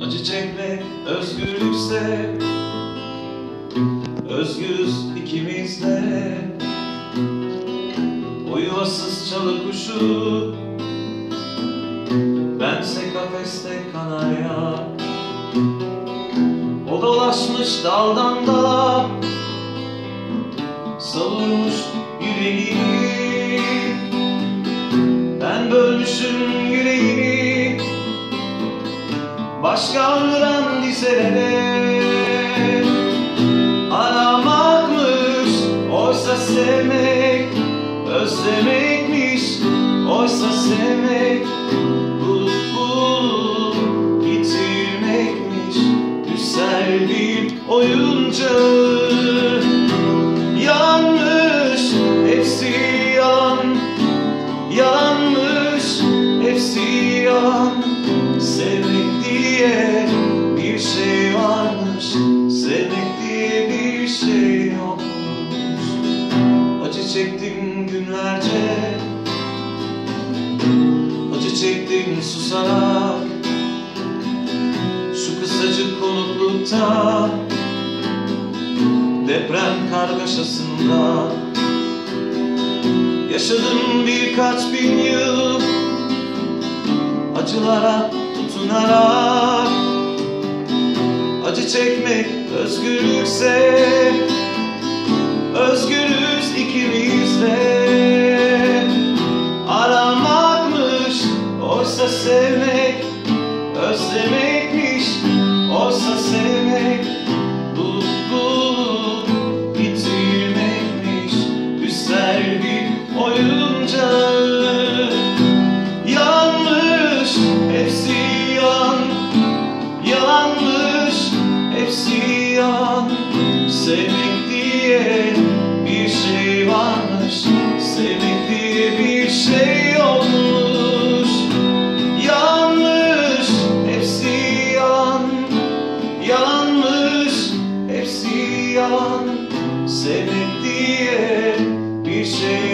Acı çekmek özgürlükse, özgürüz ikimiz de. O yuvasız çalı kuşu, bense kafeste kanarya. O dolaşmış daldan dala, savurmuş yüreğimi. Ben bölmüşüm yüreğimi başkalarından dizelere. Aramakmış oysa sevmek, özlemekmiş oysa sevmek. Bulup bulup yitirmekmiş güzel bir oyuncağı. Yanlış, hepsi yalan, yalanmış, hepsi yalan. Sevmek diye bir şey varmış, sevmek diye bir şey yokmuş. Acı çektim günlerce, acı çektim susarak. Şu kısacık konuklukta, deprem kargaşasında yaşadım birkaç bin yıl, acılara tutunarak. Acı çekmek özgürlükse, özgürüz ikimiz de. Aramakmış oysa sevmek, özlemekmiş oysa sevmek. Bulup bulup yitirmekmiş güzel bir oyuncağı. Yanlış, hepsi yalan, yalanmış, hepsi yalan. Sevmek diye bir şey varmış, sevmek diye bir şey yokmuş. Yanlış, hepsi yalan, yalanmış, hepsi yalan. Sevmek diye bir şey